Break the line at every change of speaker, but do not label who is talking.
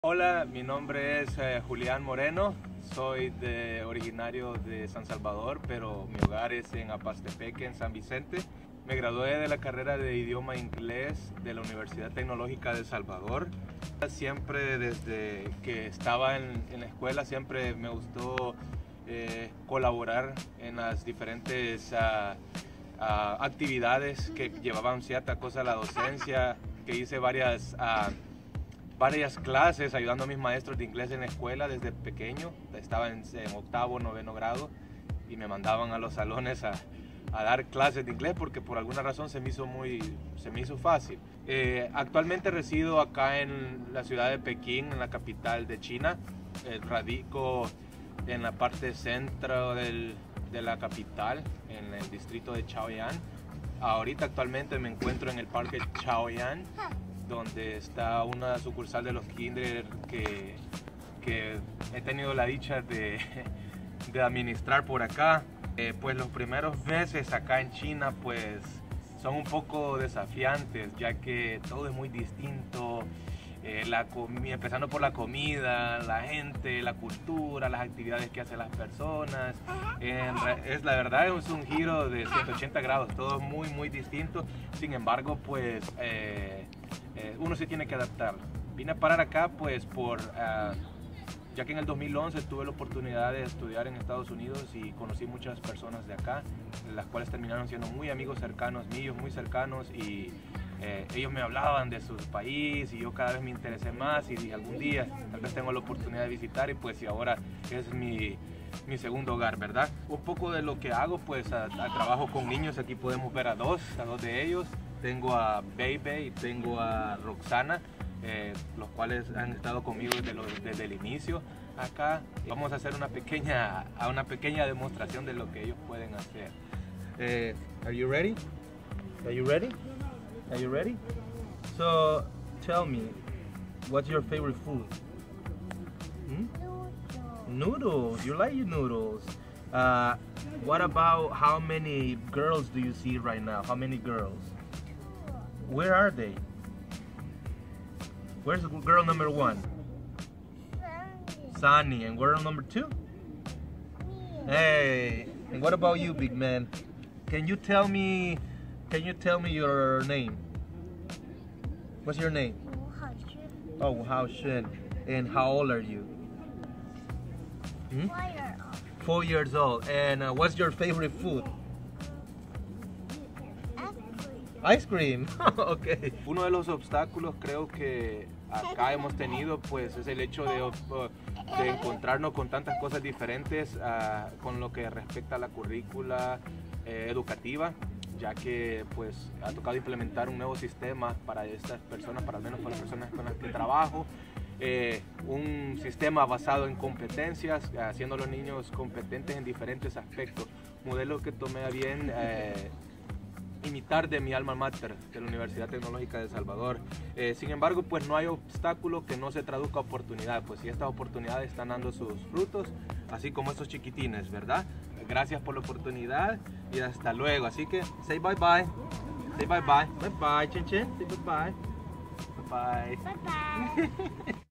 Hola, mi nombre es Julián Moreno, soy originario de San Salvador, pero mi hogar es en Apastepeque, en San Vicente. Me gradué de la carrera de idioma inglés de la Universidad Tecnológica de El Salvador. Siempre desde que estaba en la escuela siempre me gustó colaborar en las diferentes actividades que llevaban cierta cosa a la docencia, que hice varias clases ayudando a mis maestros de inglés en la escuela desde pequeño. Estaba en octavo, noveno grado y me mandaban a los salones a dar clases de inglés porque por alguna razón se me hizo fácil. Actualmente resido acá en la ciudad de Pekín, en la capital de China. Radico en la parte centro de la capital, en el distrito de Chaoyang. Ahorita actualmente me encuentro en el parque Chaoyang, donde está una sucursal de los Kinder que he tenido la dicha de administrar por acá. Pues los primeros meses acá en China pues son un poco desafiantes, ya que todo es muy distinto, empezando por la comida, la gente, la cultura, las actividades que hacen las personas. La verdad es un giro de 180 grados, todo es muy distinto. Sin embargo, pues uno se tiene que adaptar. Vine a parar acá pues ya que en el 2011 tuve la oportunidad de estudiar en Estados Unidos y conocí muchas personas de acá, las cuales terminaron siendo muy amigos cercanos míos, muy cercanos, y ellos me hablaban de su país y yo cada vez me interesé más y dije, algún día tal vez tengo la oportunidad de visitar, y pues y ahora es mi segundo hogar, ¿verdad? Un poco de lo que hago, pues trabajo con niños. Aquí podemos ver a dos de ellos. Tengo a Baby y tengo a Roxana, los cuales han estado conmigo desde el inicio acá. Vamos a hacer una pequeña demostración de lo que ellos pueden hacer. Are you ready? Are you ready? Are you ready? So, tell me, what's your favorite food? Noodles. You like your noodles. What about how many girls do you see right now? How many girls? Where are they? Where's girl number one? Sunny. And girl number two? Hey. And what about you, big man? Can you tell me your name? What's your name? Oh, Hao Shun. And how old are you? 4 years old. And what's your favorite food? Ice cream. Okay. Uno de los obstáculos creo que acá hemos tenido pues es el hecho de encontrarnos con tantas cosas diferentes con lo que respecta a la currícula educativa, ya que pues ha tocado implementar un nuevo sistema para estas personas, para al menos para las personas con las que trabajo. Un sistema basado en competencias, haciendo a los niños competentes en diferentes aspectos. Modelo que tomé a bien imitar de mi alma mater, de la Universidad Tecnológica de El Salvador. Sin embargo, pues no hay obstáculo que no se traduzca a oportunidad, pues si estas oportunidades están dando sus frutos, así como estos chiquitines, ¿verdad? Gracias por la oportunidad y hasta luego. Así que, say bye bye. Say bye bye. Bye bye, Chen Chen. Say bye bye. Bye bye.
Bye bye.